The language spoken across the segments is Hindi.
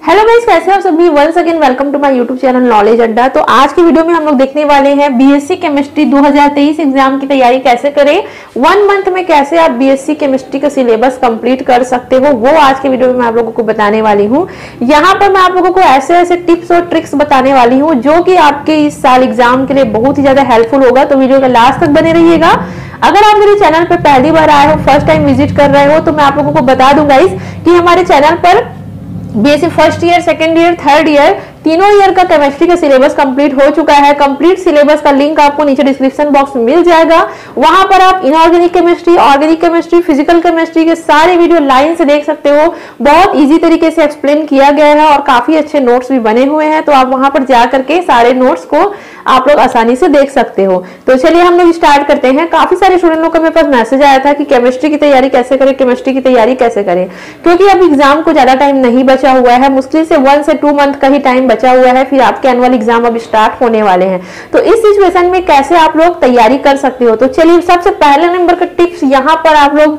हेलो गाइस, कैसे हैं आप सभी। Once again welcome to my YouTube channel knowledge Adda. तो आज की वीडियो में हम लोग देखने वाले हैं बीएससी केमिस्ट्री 2023 एग्जाम की तैयारी कैसे करें, 1 मंथ में कैसे आप बीएससी केमिस्ट्री का सिलेबस कंप्लीट कर सकते हो, वो आज की वीडियो में मैं आप लोगों को बताने वाली हूँ। यहाँ पर मैं आप लोगों को ऐसे ऐसे टिप्स और ट्रिक्स बताने वाली हूँ जो कि आपके इस साल एग्जाम के लिए बहुत ही ज्यादा हेल्पफुल होगा। तो वीडियो का लास्ट तक बने रहिएगा। अगर आप मेरे चैनल पर पहली बार आए हो, फर्स्ट टाइम विजिट कर रहे हो, तो मैं आप लोगों को बता दूं गाइस कि हमारे चैनल पर BSc first year, second year, third year तीनों ईयर का केमिस्ट्री का सिलेबस कंप्लीट हो चुका है। कंप्लीट सिलेबस का लिंक आपको नीचे डिस्क्रिप्शन बॉक्स में मिल जाएगा। वहां पर आप inorganic chemistry, organic chemistry, physical chemistry के सारे वीडियो लाइन से देख सकते हो। बहुत इजी तरीके से एक्सप्लेन किया गया है और काफी अच्छे नोट्स भी बने हुए हैं। तो आप वहां पर जा करके सारे नोट्स को आप लोग आसानी से देख सकते हो। तो चलिए हम लोग स्टार्ट करते हैं। काफी सारे स्टूडेंटों का मेरे पास मैसेज आया था कि केमिस्ट्री की तैयारी कैसे करें, केमिस्ट्री की तैयारी कैसे करें, क्योंकि अब एग्जाम को ज्यादा टाइम नहीं बचा हुआ है। मुश्किल से 1 से 2 मंथ का ही टाइम बचा हुआ है, फिर आपके एनुअल एग्जाम अब स्टार्ट होने वाले हैं। तो इस सिचुएशन में कैसे आप लोग तैयारी कर सकते हो, तो चलिए सबसे पहले नंबर का टिप्स यहाँ पर आप लोग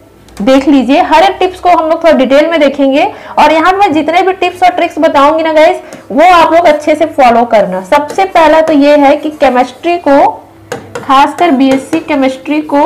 देख लीजिए। हर एक टिप्स को हम लोग थोड़ा डिटेल में देखेंगे और यहाँ पे मैं जितने भी टिप्स और ट्रिक्स बताऊंगी ना गाइस, वो आप लोग अच्छे से फॉलो करना। सबसे पहला तो ये है कि केमिस्ट्री को, खासकर बीएससी केमिस्ट्री को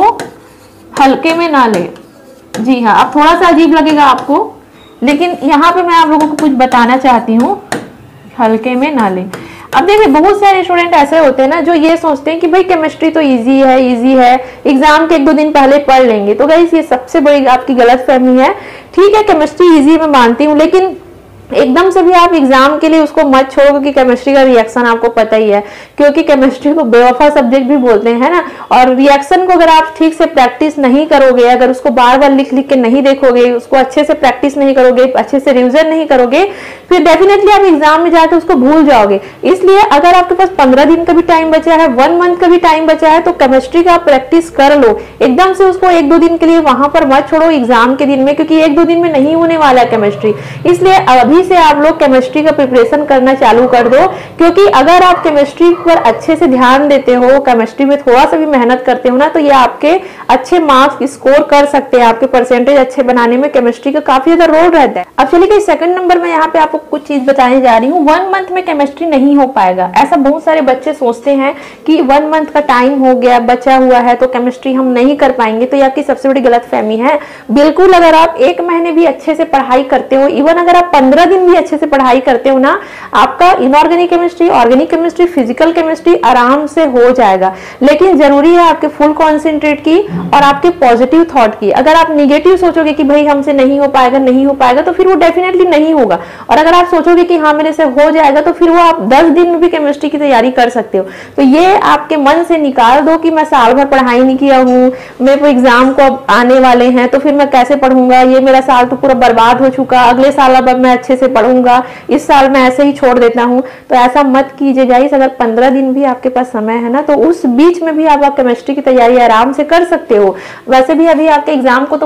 हल्के में ना ले। जी हाँ, अब थोड़ा सा अजीब लगेगा आपको, लेकिन यहाँ पे मैं आप लोगों को कुछ बताना चाहती हूँ, हल्के में ना ले। अब देखिए, बहुत सारे स्टूडेंट ऐसे होते हैं ना जो ये सोचते हैं कि भाई केमिस्ट्री तो इजी है, एग्जाम के 1-2 दिन पहले पढ़ लेंगे। तो गाइस ये सबसे बड़ी आपकी गलतफहमी है। ठीक है, केमिस्ट्री इजी मैं मानती हूँ, लेकिन एकदम से भी आप एग्जाम के लिए उसको मत छोड़ो, क्योंकि केमिस्ट्री का रिएक्शन आपको पता ही है, क्योंकि केमिस्ट्री को बेवफा सब्जेक्ट भी बोलते हैं ना। और रिएक्शन को अगर आप ठीक से प्रैक्टिस नहीं करोगे, अगर उसको बार बार लिख लिख के नहीं देखोगे, उसको अच्छे से प्रैक्टिस नहीं करोगे, अच्छे से रिविजन नहीं करोगे, फिर डेफिनेटली आप एग्जाम में जाकर उसको भूल जाओगे। इसलिए अगर आपके पास 15 दिन का भी टाइम बचा है, 1 मंथ का भी टाइम बचा है, तो केमिस्ट्री का आप प्रैक्टिस कर लो। एकदम से उसको 1-2 दिन के लिए वहां पर मत छोड़ो एग्जाम के दिन में, क्योंकि 1-2 दिन में नहीं होने वाला है केमिस्ट्री। इसलिए अभी से आप लोग केमिस्ट्री का प्रिपरेशन करना चालू कर दो, क्योंकि अगर आप केमिस्ट्री पर अच्छे से ध्यान देते हो, केमिस्ट्री में थोड़ा सा भी मेहनत करते हो ना, तो ये आपके अच्छे मार्क्स स्कोर कर सकते हैं। आपके परसेंटेज अच्छे बनाने में केमिस्ट्री का काफी ज्यादा रोल रहता है। अब चलिए सेकंड नंबर में यहाँ पे आपको कुछ चीज बताने जा रही हूँ। 1 मंथ में केमिस्ट्री नहीं हो पाएगा, ऐसा बहुत सारे बच्चे सोचते हैं कि 1 मंथ का टाइम हो गया, बचा हुआ है, तो केमिस्ट्री हम नहीं कर पाएंगे। तो ये आपकी सबसे बड़ी गलतफहमी है। बिल्कुल, अगर आप 1 महीने भी अच्छे से पढ़ाई करते हो, इवन अगर आप 15 दिन भी अच्छे से पढ़ाई करते हो ना, आपका inorganic chemistry, organic chemistry, physical chemistry आराम से हो जाएगा। लेकिन जरूरी है आपके फुल कॉन्सेंट्रेट की और आपके पॉजिटिव थॉट की। अगर आप निगेटिव सोचोगे कि भाई हमसे नहीं हो पाएगा, तो फिर वो डेफिनेटली नहीं होगा। और अगर आप सोचोगे कि हाँ मेरे से हो जाएगा, तो फिर वो आप 10 दिन में भी केमिस्ट्री की तैयारी कर सकते हो। तो ये आपके मन से निकाल दो कि मैं साल भर पढ़ाई नहीं किया हूँ, मेरे को एग्जाम को अब आने वाले हैं, तो फिर मैं कैसे पढ़ूंगा, ये मेरा साल तो पूरा बर्बाद हो चुका, अगले साल अब मैं अच्छे से पढ़ूंगा, इस साल मैं ऐसे ही छोड़ देता हूँ। तो ऐसा मत कीजिए गाइस। अगर 15 दिन भी आपके पास समय है ना, तो उस बीच में भी आप केमिस्ट्री की तैयारी आराम से कर सकते हो। वैसे भी अभी आपके एग्जाम को तो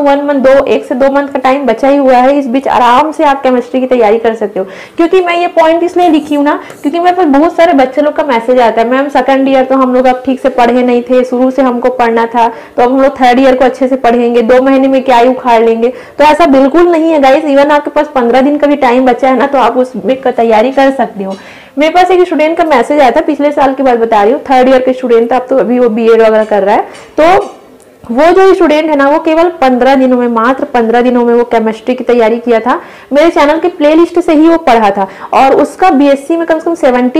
1 से 2 मंथ का टाइम बचा ही हुआ है। इस बीच आराम से आप केमिस्ट्री की तैयारी कर सकते हो। क्योंकि मैं ये पॉइंट इसलिए लिखी हूँ ना, क्योंकि मेरे पास बहुत सारे बच्चे लोग का मैसेज आता है, मैम 2nd ईयर तो हम लोग अब ठीक से पढ़े नहीं थे, शुरू से हमको पढ़ना था, तो अब हम लोग 3rd ईयर को अच्छे से पढ़ेंगे, 2 महीने में क्या ही उखाड़ लेंगे। तो ऐसा बिल्कुल नहीं है गाइस। इवन आपके पास 15 दिन का भी टाइम बचा है ना, तो आप उस का तैयारी कर सकते हो। मेरे पास एक स्टूडेंट का मैसेज आया था, पिछले साल की बात बता रही हूँ, 3rd ईयर के स्टूडेंट था, अब तो अभी वो बीएड वगैरह कर रहा है। तो वो जो स्टूडेंट है ना, वो केवल 15 दिनों में, मात्र 15 दिनों में वो केमिस्ट्री की तैयारी किया था। मेरे चैनल के प्लेलिस्ट से ही वो पढ़ा था और उसका बीएससी में कम से कम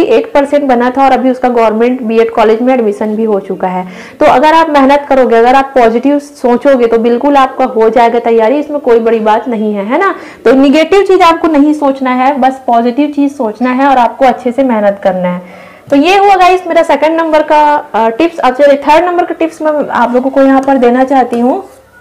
78% बना था और अभी उसका गवर्नमेंट बीएड कॉलेज में एडमिशन भी हो चुका है। तो अगर आप मेहनत करोगे, अगर आप पॉजिटिव सोचोगे, तो बिल्कुल आपका हो जाएगा तैयारी। इसमें कोई बड़ी बात नहीं है ना। तो निगेटिव चीज आपको नहीं सोचना है, बस पॉजिटिव चीज सोचना है और आपको अच्छे से मेहनत करना है। तो ये हुआ गाइस मेरा 2nd नंबर का टिप्स। अब चलिए 3rd नंबर का टिप्स मैं आप लोगों को यहाँ पर देना चाहती हूँ।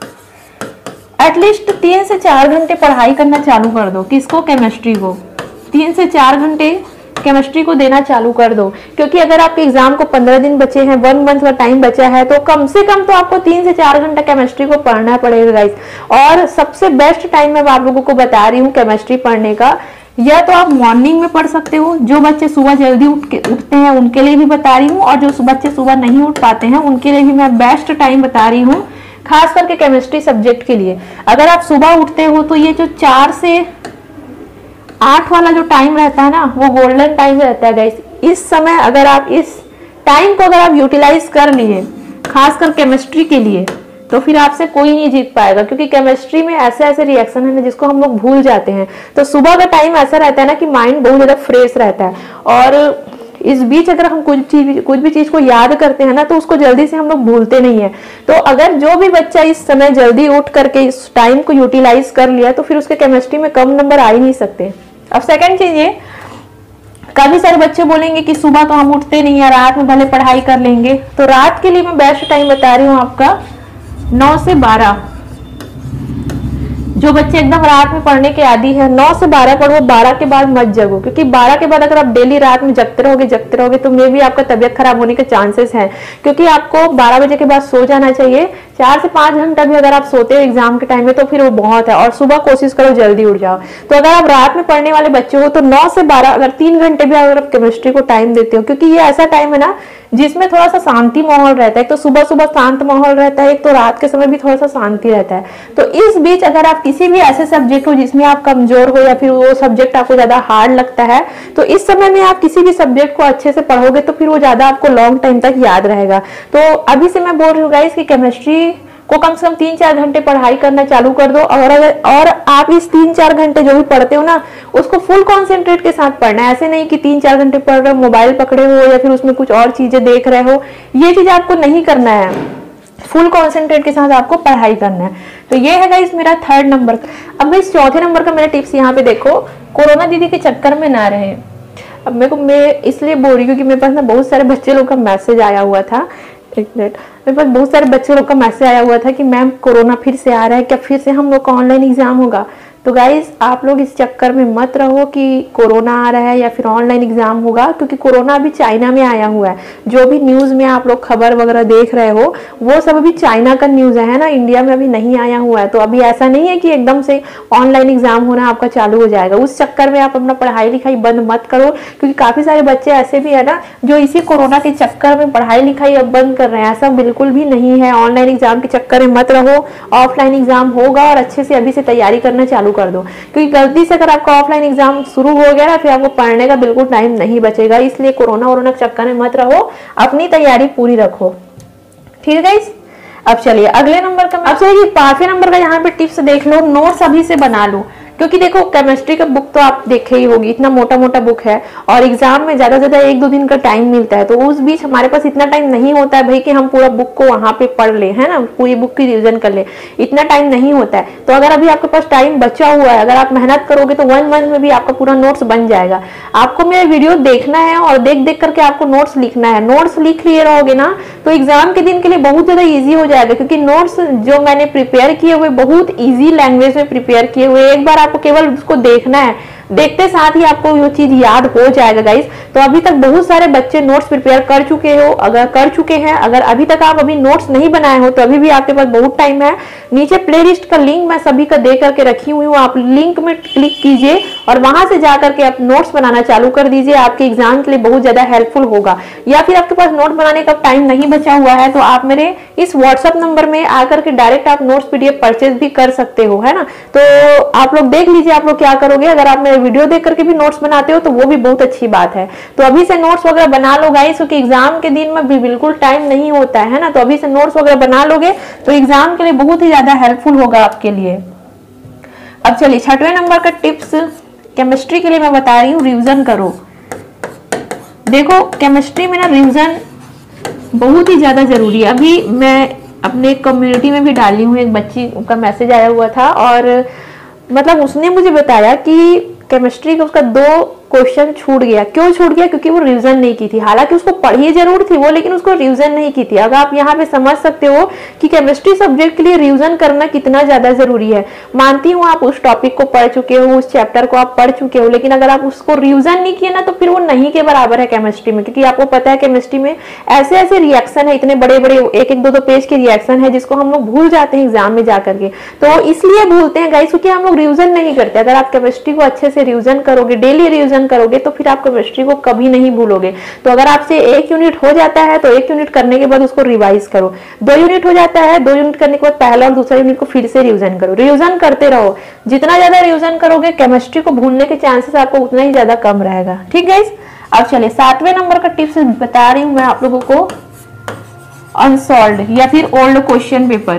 एटलीस्ट 3 से 4 घंटे पढ़ाई करना चालू कर दो। किसको? केमिस्ट्री को। 3 से 4 घंटे केमिस्ट्री को देना चालू कर दो, क्योंकि अगर आपके एग्जाम को 15 दिन बचे हैं, 1 मंथ का टाइम बचा है, तो कम से कम तो आपको 3 से 4 घंटा केमिस्ट्री को पढ़ना पड़ेगा गाइस। और सबसे बेस्ट टाइम मैं आप लोगों को बता रही हूँ केमिस्ट्री पढ़ने का, या तो आप मॉर्निंग में पढ़ सकते हो, जो बच्चे सुबह जल्दी उठते हैं उनके लिए भी बता रही हूँ, और जो बच्चे सुबह नहीं उठ पाते हैं उनके लिए भी मैं बेस्ट टाइम बता रही हूँ, खास करके केमिस्ट्री सब्जेक्ट के लिए। अगर आप सुबह उठते हो तो ये जो 4 से 8 वाला जो टाइम रहता है ना, वो गोल्डन टाइम रहता है गाइस। इस समय अगर आप इस टाइम को अगर आप यूटिलाइज कर लिए, खासकर केमिस्ट्री के लिए, तो फिर आपसे कोई नहीं जीत पाएगा, क्योंकि केमिस्ट्री में ऐसे ऐसे रिएक्शन है ना जिसको हम लोग भूल जाते हैं। तो सुबह का टाइम ऐसा रहता है ना कि माइंड बहुत ज्यादा फ्रेश रहता है, और इस बीच अगर हम कुछ भी चीज को याद करते हैं ना, तो उसको जल्दी से हम लोग भूलते नहीं है। तो अगर जो भी बच्चा इस समय जल्दी उठ करके इस टाइम को यूटिलाइज कर लिया, तो फिर उसके केमिस्ट्री में कम नंबर आ ही नहीं सकते। अब सेकंड चीज ये, काफी सारे बच्चे बोलेंगे कि सुबह तो हम उठते नहीं है, रात में भले पढ़ाई कर लेंगे। तो रात के लिए मैं बेस्ट टाइम बता रही हूँ आपका 9 से 12। जो बच्चे एकदम रात में पढ़ने के आदी है, 9 से 12 पढ़ो, 12 के बाद मत जगो, क्योंकि 12 के बाद अगर आप डेली रात में जगते रहोगे तो मे भी आपका तबियत खराब होने के चांसेस हैं, क्योंकि आपको 12 बजे के बाद सो जाना चाहिए। 4 से 5 घंटा भी अगर आप सोते हो एग्जाम के टाइम में, तो फिर वो बहुत है, और सुबह कोशिश करो जल्दी उठ जाओ। तो अगर आप रात में पढ़ने वाले बच्चे हो, तो 9 से 12 अगर 3 घंटे भी अगर आप केमिस्ट्री को टाइम देते हो, क्योंकि ये ऐसा टाइम है ना जिसमें थोड़ा सा शांति माहौल रहता है। एक तो सुबह सुबह शांत माहौल रहता है, एक तो रात के समय भी थोड़ा सा शांति रहता है। तो इस बीच अगर आप किसी भी ऐसे सब्जेक्ट हो जिसमें आप कमजोर हो, या फिर वो सब्जेक्ट आपको ज्यादा हार्ड लगता है, तो इस समय में आप किसी भी सब्जेक्ट को अच्छे से पढ़ोगे, तो फिर वो ज्यादा आपको लॉन्ग टाइम तक याद रहेगा। तो अभी से मैं बोल रही हूँ गाइस कि केमिस्ट्री को कम से कम 3-4 घंटे पढ़ाई करना चालू कर दो। और आप इस 3-4 घंटे जो भी पढ़ते हो ना, उसको फुल कॉन्सेंट्रेट के साथ पढ़ना है। ऐसे नहीं कि 3-4 घंटे पढ़ रहे हो, मोबाइल पकड़े हो, या फिर उसमें कुछ और चीजें देख रहे हो, ये चीज आपको नहीं करना है। फुल कॉन्सेंट्रेट के साथ आपको पढ़ाई करना है। तो ये है गाइस मेरा 3rd नंबर। अब भाई 4थे नंबर का मेरा टिप्स यहाँ पे देखो, कोरोना दीदी के चक्कर में ना रहे। अब मैं इसलिए बोल रही हूँ कि मेरे पास ना बहुत सारे बच्चे लोग का मैसेज आया हुआ था, एक मिनट, मेरे पास बहुत सारे बच्चे लोग का मैसेज आया हुआ था कि मैम कोरोना फिर से आ रहा है क्या, फिर से हम लोग का ऑनलाइन एग्जाम होगा। तो गाइज आप लोग इस चक्कर में मत रहो कि कोरोना आ रहा है या फिर ऑनलाइन एग्जाम होगा, क्योंकि कोरोना अभी चाइना में आया हुआ है। जो भी न्यूज में आप लोग खबर वगैरह देख रहे हो, वो सब अभी चाइना का न्यूज है ना, इंडिया में अभी नहीं आया हुआ है। तो अभी ऐसा नहीं है कि एकदम से ऑनलाइन एग्जाम होना आपका चालू हो जाएगा। उस चक्कर में आप अपना पढ़ाई लिखाई बंद मत करो, क्योंकि काफी सारे बच्चे ऐसे भी है ना जो इसी कोरोना के चक्कर में पढ़ाई लिखाई अब बंद कर रहे हैं। ऐसा बिल्कुल भी नहीं है, ऑनलाइन एग्जाम के चक्कर में मत रहो, ऑफलाइन एग्जाम होगा और अच्छे से अभी से तैयारी करना चालू कर दो, क्योंकि गलती से अगर आपका ऑफलाइन एग्जाम शुरू हो गया ना, फिर आपको पढ़ने का बिल्कुल टाइम नहीं बचेगा। इसलिए कोरोना के चक्कर में मत रहो, अपनी तैयारी पूरी रखो। ठीक है गाइस, अब चलिए अगले नंबर का, अब चलिए 5वें नंबर का यहाँ पे टिप्स देख लो। नोट्स अभी से बना लो, क्योंकि देखो केमिस्ट्री का बुक तो आप देखे ही होगी, इतना मोटा मोटा बुक है, और एग्जाम में ज्यादा से ज्यादा 1-2 दिन का टाइम मिलता है। तो उस बीच हमारे पास इतना टाइम नहीं होता है भाई कि हम पूरा बुक को वहां पे पढ़ ले, है ना, पूरी बुक की रिविजन कर ले, इतना टाइम नहीं होता है। तो अगर अभी आपके पास टाइम बचा हुआ है, अगर आप मेहनत करोगे, तो 1 मंथ में भी आपका पूरा नोट्स बन जाएगा। आपको मेरा वीडियो देखना है और देख देख करके आपको नोट्स लिखना है। नोट्स लिख लिए रहोगे ना, तो एग्जाम के दिन के लिए बहुत ज्यादा ईजी हो जाएगा, क्योंकि नोट्स जो मैंने प्रिपेयर किए हुए बहुत ईजी लैंग्वेज में प्रिपेयर किए हुए, एक बार आपको केवल उसको देखना है, देखते साथ ही आपको वो चीज याद हो जाएगा गाइस। तो अभी तक बहुत सारे बच्चे नोट्स प्रिपेयर कर चुके हो, अगर कर चुके हैं, अगर अभी तक आप अभी नोट्स नहीं बनाए हो, तो अभी भी आपके पास बहुत टाइम है। नीचे प्लेलिस्ट का लिंक मैं सभी का दे करके रखी हुई हूँ, आप लिंक में क्लिक कीजिए और वहां से जा करके आप नोट्स बनाना चालू कर दीजिए। आपके एग्जाम के लिए बहुत ज्यादा हेल्पफुल होगा। या फिर आपके पास नोट बनाने का टाइम नहीं बचा हुआ है, तो आप मेरे इस व्हाट्सएप नंबर में आकर के डायरेक्ट आप नोट्स पीडीएफ परचेज भी कर सकते हो, है ना। तो आप लोग देख लीजिए आप लोग क्या करोगे। अगर आप मेरे वीडियो देख करके भी नोट्स बनाते हो तो वो भी बहुत अच्छी बात है। तो अभी से नोट्स वगैरह बना लो गाइस, क्योंकि एग्जाम के दिन में भी बिल्कुल टाइम नहीं होता है ना। तो अभी से नोट्स वगैरह बना लोगे तो एग्जाम के लिए बहुत ही ज्यादा हेल्पफुल होगा आपके लिए। अब चलिए 6वें नंबर का टिप्स केमिस्ट्री के लिए मैं बता रही हूँ, रिविजन करो। देखो केमिस्ट्री में ना रिविजन बहुत ही ज्यादा जरूरी है। अभी मैं अपने कम्युनिटी में भी डाली हूँ, एक बच्ची का मैसेज आया हुआ था और मतलब उसने मुझे बताया कि केमिस्ट्री का उसका 2 क्वेश्चन छूट गया। क्यों छूट गया? क्योंकि वो रिवीजन नहीं की थी। हालांकि उसको पढ़ी जरूर थी वो, लेकिन उसको रिवीजन नहीं की थी। अगर आप यहाँ पे समझ सकते हो कि केमिस्ट्री सब्जेक्ट के लिए रिवीजन करना कितना ज्यादा जरूरी है। मानती हूँ आप उस टॉपिक को पढ़ चुके हो, उस चैप्टर को आप पढ़ चुके हो, लेकिन अगर आप उसको रिवीजन नहीं किए ना तो फिर वो नहीं के बराबर है केमिस्ट्री में। क्योंकि आपको पता है केमिस्ट्री में ऐसे ऐसे रिएक्शन है, इतने बड़े बड़े 1-1, 2-2 पेज के रिएक्शन है जिसको हम लोग भूल जाते हैं एग्जाम में जाकर के। तो इसलिए भूलते हैं गाइस क्योंकि हम लोग रिवीजन नहीं करते। अगर आप केमिस्ट्री को अच्छे से रिवीजन करोगे, डेली रिवीजन रिवीजन करोगे तो फिर आप केमिस्ट्री को कभी नहीं भूलोगे। तो अगर आपसे 1 यूनिट हो जाता है तो 1 यूनिट करने के बाद उसको रिवाइज करो, 2 यूनिट हो जाता है 2 यूनिट करने के बाद पहला और दूसरा यूनिट को फिर से रिवीजन करो, रिवीजन करते रहो। जितना ज्यादा रिवीजन करोगे केमिस्ट्री को भूलने के चांसेस आपको उतना ही ज्यादा कम रहेगा। ठीक है। अब चलिए 7वें नंबर का टिप्स बता रही हूं मैं आप लोगों को, अनसॉल्व्ड या फिर ओल्ड क्वेश्चन पेपर,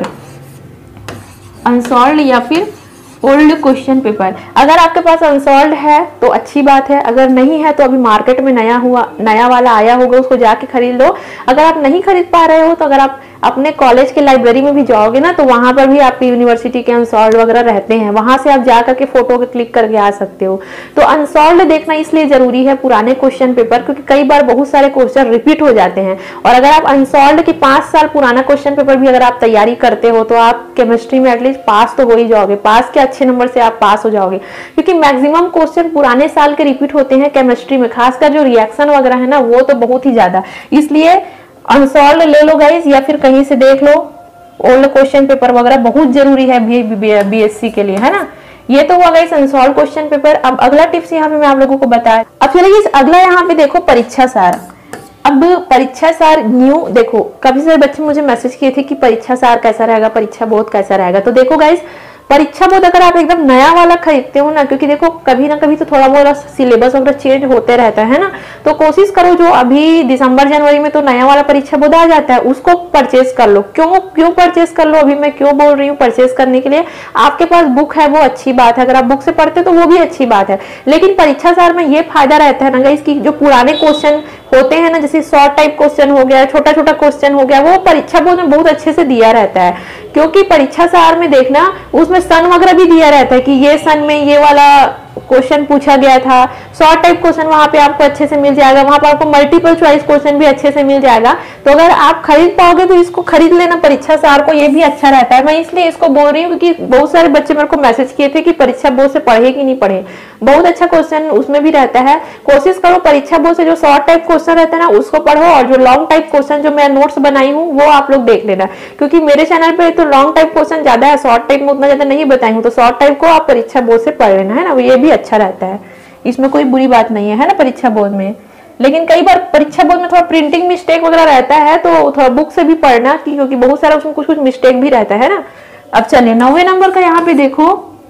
अनसॉल्व्ड या फिर ओल्ड क्वेश्चन पेपर। अगर आपके पास अनसॉल्व्ड है तो अच्छी बात है, अगर नहीं है तो अभी मार्केट में नया वाला आया होगा, उसको जाके खरीद लो। अगर आप नहीं खरीद पा रहे हो तो अगर आप अपने कॉलेज के लाइब्रेरी में भी जाओगे ना तो वहां पर भी आपकी यूनिवर्सिटी के अनसॉल्व्ड वगैरह रहते हैं, वहां से आप जाकर के फोटो के क्लिक करके आ सकते हो। तो अनसॉल्व्ड देखना इसलिए जरूरी है पुराने क्वेश्चन पेपर, क्योंकि कई बार बहुत सारे क्वेश्चन रिपीट हो जाते हैं। और अगर आप अनसॉल्व्ड की 5 साल पुराना क्वेश्चन पेपर भी अगर आप तैयारी करते हो तो आप केमिस्ट्री में एटलीस्ट पास तो हो ही जाओगे, पास के अच्छे नंबर से आप पास हो जाओगे, क्योंकि मैक्सिमम क्वेश्चन पुराने साल के रिपीट होते हैं केमिस्ट्री में, खासकर जो रिएक्शन वगैरह है ना वो तो बहुत ही ज्यादा। इसलिए अनसॉल्व ले लो गाइस, या फिर कहीं से देख लो, ओल्ड क्वेश्चन पेपर वगैरह बहुत जरूरी है बीएससी के लिए, है ना। ये तो हुआ गाइस अनसॉल्व क्वेश्चन पेपर। अब अगला टिप्स यहाँ पे मैं आप लोगों को बताया। अब चलिए अगला यहाँ पे देखो परीक्षा सार। अब परीक्षा सार न्यू देखो, काफी सारे बच्चे मुझे मैसेज किए थे कि परीक्षा सार कैसा रहेगा, परीक्षा बोध कैसा रहेगा। तो देखो गाइस परीक्षा बोध अगर आप एकदम नया वाला खरीदते हो ना, क्योंकि देखो कभी ना कभी तो थोड़ा बहुत सिलेबस वगैरह चेंज होते रहता है ना, तो कोशिश करो जो अभी दिसंबर जनवरी में तो नया वाला परीक्षा बोध आ जाता है उसको परचेज कर लो। क्यों परचेज कर लो, अभी मैं क्यों बोल रही हूँ परचेज करने के लिए, आपके पास बुक है वो अच्छी बात है, अगर आप बुक से पढ़ते तो वो भी अच्छी बात है, लेकिन परीक्षा सार में ये फायदा रहता है ना गाइस कि जो पुराने क्वेश्चन होते हैं ना, जैसे शॉर्ट टाइप क्वेश्चन हो गया, छोटा छोटा क्वेश्चन हो गया, वो परीक्षा बोध में बहुत अच्छे से दिया रहता है। क्योंकि परीक्षा सार में देखना उसमें सन वगैरह भी दिया रहता है कि ये सन में ये वाला क्वेश्चन पूछा गया था, शॉर्ट टाइप क्वेश्चन वहां पे आपको अच्छे से मिल जाएगा, वहां पर आपको मल्टीपल चॉइस क्वेश्चन भी अच्छे से मिल जाएगा। तो अगर आप खरीद पाओगे तो इसको खरीद लेना परीक्षा सार को, ये भी अच्छा रहता है। मैं इसलिए इसको बोल रही हूँ क्योंकि बहुत सारे बच्चे मेरे को मैसेज किए थे कि परीक्षा बोर्ड से पढ़े कि नहीं पढ़े, बहुत अच्छा क्वेश्चन उसमें भी रहता है। कोशिश करो परीक्षा बोर्ड से जो शॉर्ट टाइप क्वेश्चन रहता है ना उसको पढ़ो, और जो लॉन्ग टाइप क्वेश्चन जो मैं नोट्स बनाई हूँ वो आप लोग देख लेना, क्योंकि मेरे चैनल पे तो लॉन्ग टाइप क्वेश्चन ज्यादा है, शॉर्ट टाइप में उतना ज्यादा नहीं बताई हूँ। तो शॉर्ट टाइप को आप परीक्षा बोर्ड से पढ़ लेना, है ना, ये भी अच्छा रहता है, इसमें कोई बुरी बात नहीं है ना परीक्षा बोर्ड में। लेकिन कई बार परीक्षा बोर्ड में थोड़ा प्रिंटिंग मिस्टेक वगैरह रहता है तो थोड़ा बुक से भी पढ़ना, क्योंकि बहुत सारा उसमें कुछ मिस्टेक भी रहता है ना। अब चलिए 9वें नंबर का यहाँ पे देखो,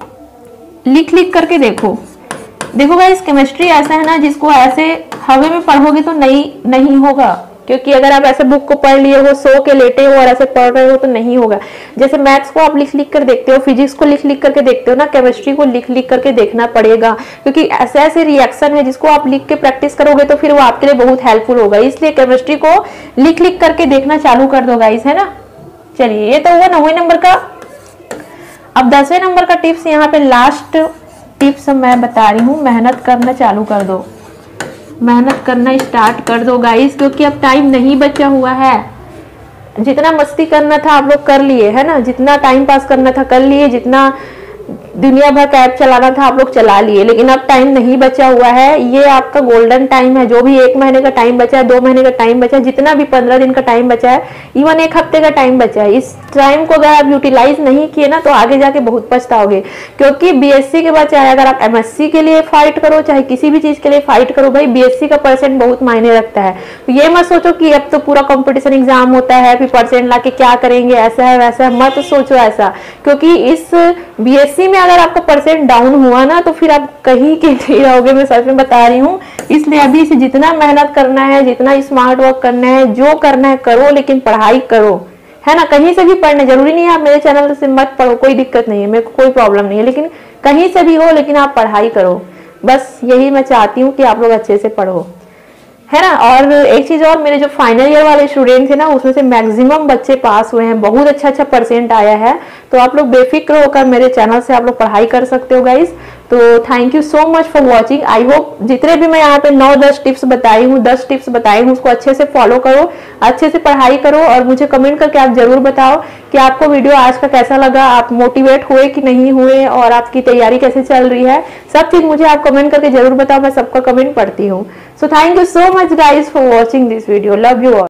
लिख करके देखो गाइस केमिस्ट्री ऐसा है ना जिसको ऐसे हवा में पढ़ोगे तो नहीं होगा, क्योंकि अगर आप ऐसे बुक को पढ़ लिए हो, सो के लेटे हो और ऐसे पढ़ रहे हो तो नहीं होगा। जैसे मैथ्स को आप लिख करके देखते हो, फिजिक्स को लिख करके देखते हो ना, केमिस्ट्री को लिख करके देखना पड़ेगा, क्योंकि ऐसे ऐसे रिएक्शन है जिसको आप लिख के प्रैक्टिस करोगे तो फिर वो आपके लिए बहुत हेल्पफुल होगा। इसलिए केमिस्ट्री को लिख करके देखना चालू कर दो गाइस, है ना। चलिए ये तो हुआ 9वें नंबर का। अब 10वें नंबर का टिप्स यहाँ पे लास्ट टिप्स मैं बता रही हूँ, मेहनत करना चालू कर दो, मेहनत करना स्टार्ट कर दो गाइस, क्योंकि अब टाइम नहीं बचा हुआ है। जितना मस्ती करना था आप लोग कर लिए, है ना, जितना टाइम पास करना था कर लिए, जितना दुनिया भर का ऐप चलाना था आप लोग चला लिए, लेकिन अब टाइम नहीं बचा हुआ है। ये आपका गोल्डन टाइम है, जो भी 1 महीने का टाइम बचा है, 2 महीने का टाइम बचा है, जितना भी 15 दिन का टाइम बचा है, इवन 1 हफ्ते का टाइम बचा है, इस टाइम को अगर आप यूटिलाइज नहीं किए ना तो आगे जाके बहुत पछताओगे। क्योंकि बीएससी के बाद चाहे अगर आप एमएससी के लिए फाइट करो, चाहे किसी भी चीज के लिए फाइट करो, भाई बीएससी का परसेंट बहुत मायने रखता है। तो ये मत सोचो कि अब तो पूरा कंपटीशन एग्जाम होता है फिर परसेंट लाके क्या करेंगे, ऐसा है वैसा है, मत सोचो ऐसा। क्योंकि इस बीएससी में अगर आपका परसेंट डाउन हुआ ना तो फिर आप कहीं के नहीं रहोगे, मैं सच में बता रही हूँ। इसलिए अभी से जितना मेहनत करना है, जितना स्मार्ट वर्क करना है, जो करना है करो, लेकिन पढ़ाई करो, है ना। कहीं से भी पढ़ना जरूरी नहीं है, आप मेरे चैनल से मत पढ़ो, कोई दिक्कत नहीं है, मेरे को कोई प्रॉब्लम नहीं है, लेकिन कहीं से भी हो लेकिन आप पढ़ाई करो। बस यही मैं चाहती हूँ कि आप लोग अच्छे से पढ़ो, है ना। और एक चीज और, मेरे जो फाइनल ईयर वाले स्टूडेंट थे ना उसमें से मैक्सिमम बच्चे पास हुए हैं, बहुत अच्छा परसेंट आया है। तो आप लोग बेफिक्र होकर मेरे चैनल से आप लोग पढ़ाई कर सकते हो गाइस। तो thank you so much for watching. I hope जितने भी मैं यहाँ पे 9-10 टिप्स बताई हूँ, 10 टिप्स बताई हूँ, उसको अच्छे से फॉलो करो, अच्छे से पढ़ाई करो, और मुझे कमेंट करके आप जरूर बताओ कि आपको वीडियो आज का कैसा लगा, आप मोटिवेट हुए कि नहीं हुए, और आपकी तैयारी कैसे चल रही है, सब चीज मुझे आप कमेंट करके जरूर बताओ, मैं सबका कमेंट पढ़ती हूँ। So thank you so much guys for watching this video, love you all.